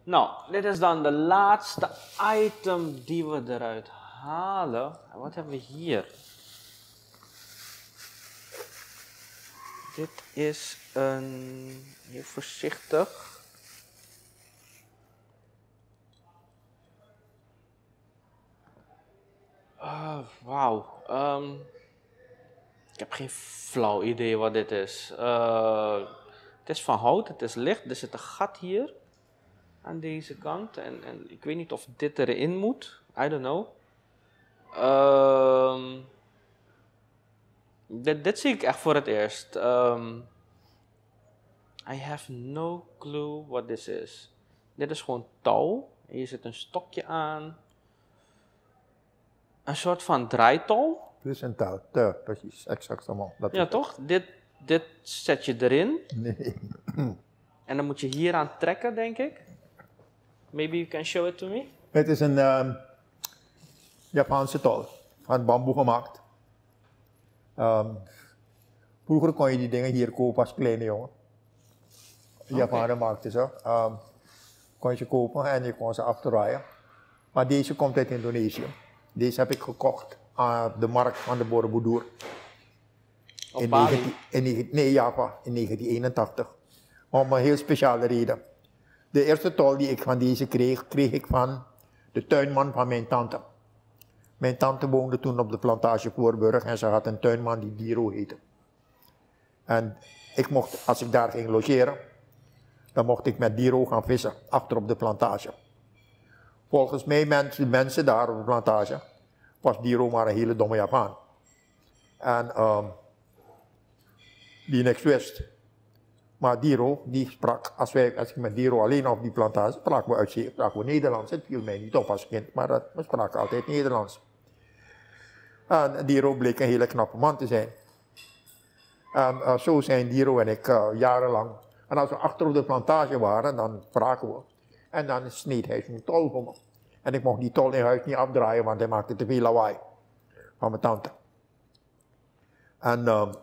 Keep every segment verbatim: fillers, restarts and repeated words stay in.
Nou, dit is dan de laatste item die we eruit halen. Wat hebben we hier? Dit is een... Heel voorzichtig. Uh, Wauw. Um, ik heb geen flauw idee wat dit is. Uh, het is van hout, het is licht. Er zit een gat hier. Aan deze kant. En, en ik weet niet of dit erin moet. I don't know. Um, dit, dit zie ik echt voor het eerst. Um, I have no clue what this is. Dit is gewoon touw. Hier zit een stokje aan. Een soort van draaitol. Dit is een touw, touw, precies, exact allemaal. Dat ja, toch? Dit, dit zet je erin. Nee. En dan moet je hier aan trekken, denk ik. Maybe you can show it to me? Het is een um, Japanse tol, van bamboe gemaakt. Um, vroeger kon je die dingen hier kopen als kleine jongen. Japanen okay. maakten ze. Um, kon je ze kopen en je kon ze afdraaien. Maar deze komt uit Indonesië. Deze heb ik gekocht aan de markt van de Borobudur. In, negentien, in, nee, Java, in negentien eenentachtig. Om een heel speciale reden. De eerste tol die ik van deze kreeg, kreeg ik van de tuinman van mijn tante. Mijn tante woonde toen op de plantage Voorburg en ze had een tuinman die Diro heette. En ik mocht, als ik daar ging logeren, dan mocht ik met Diro gaan vissen, achter op de plantage. Volgens mij, mensen, de mensen daar op de plantage, was Diro maar een hele domme Japaan. En um, die niks wist. Maar Diro, die sprak, als, wij, als ik met Diro alleen op die plantage, spraken we, uit, spraken we Nederlands. Het viel mij niet op als kind, maar dat, we spraken altijd Nederlands. En Diro bleek een hele knappe man te zijn. En uh, zo zijn Diro en ik uh, jarenlang. En als we achter op de plantage waren, dan spraken we. En dan sneed hij zo'n tol voor me. En ik mocht die tol in huis niet afdraaien, want hij maakte te veel lawaai. Van mijn tante. En uh, op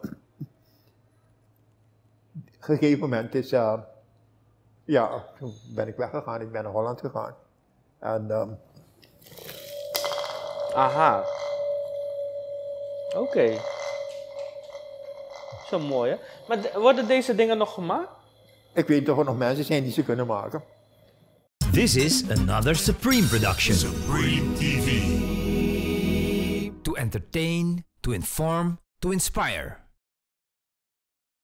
een gegeven moment is, uh, ja, toen ben ik weggegaan, ik ben naar Holland gegaan. En, um, Aha. Oké. Okay. Zo mooi, hè? Maar de, worden deze dingen nog gemaakt? Ik weet toch er nog mensen zijn die ze kunnen maken. This is another Supreme production. Supreme T V. To entertain, to inform, to inspire.